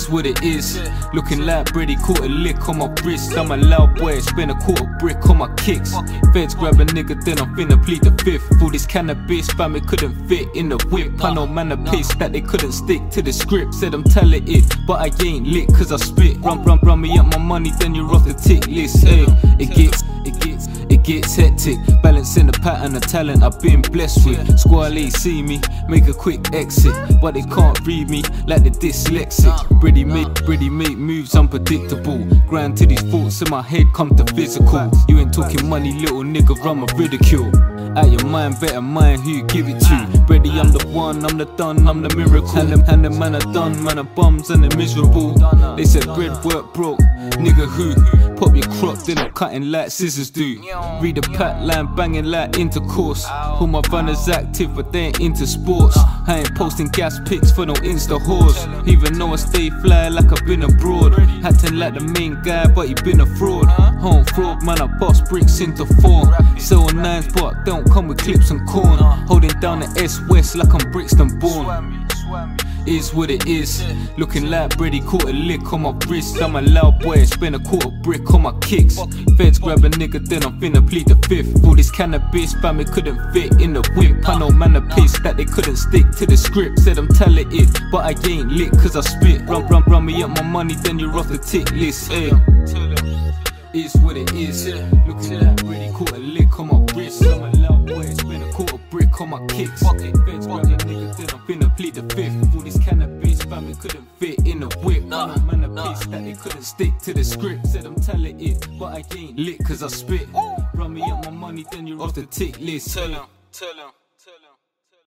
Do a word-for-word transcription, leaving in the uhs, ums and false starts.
Is what it is. Looking like Brady, caught a lick on my wrist. I'm a loud boy, spend a quarter brick on my kicks. Feds grab a nigga, then I'm finna plead the fifth. All this cannabis, fam, it couldn't fit in the whip. I know man a piss that they couldn't stick to the script. Said I'm talented, but I ain't lit cause I spit. Run, run, run me up my money, then you're off the tick list. Hey, it gets, it gets, it gets hectic. Balancing the pattern of talent I've been blessed with. Squally see me, make a quick exit, but they can't read me like the dyslexic. Brady make, Brady make moves unpredictable. Grind to these thoughts in my head come to physical. You ain't talking money, little nigga, run my ridicule. Out your mind, better mind who you give it to. Brady, I'm the one, I'm the done, I'm the miracle. And the, and the man are done, man are bums and they're miserable. They said Breadwork broke, nigga who? Pop your crop, then I'm cutting like scissors do. Read the pat line, banging like intercourse. All my runners active, but they ain't into sports. I ain't posting gas pics for no Insta whores. Even though I stay fly like I've been abroad. Acting like the main guy, but he been a fraud. Home fraud, man, I bust bricks into four. Sell nines, but don't come with clips and corn. Holding down the S West like I'm Brixton born. Is what it is. Looking like Brady, caught a lick on my wrist. I'm a loud boy, spend a quarter brick on my kicks. Feds grab a nigga, then I'm finna plead the fifth. All this cannabis, fam, it couldn't fit in the whip. I know man a piss that they couldn't stick to the script. Said I'm talented, but I ain't lit cause I spit. Run, run, run me up my money, then you're off the tick list. Hey, is what it is. Looking like Brady, caught a lick on my wrist. I'm a loud boy, spend a quarter brick on my kicks. Feds grab a nigga, then I'm finna plead the fifth. All this cannabis, fam, it couldn't fit in the whip. I know man a piss that they couldn't stick to the script. Said I'm talented, but I ain't lit cause I spit. Run me up my money, then you're off the tick list. Tell 'em, tell 'em.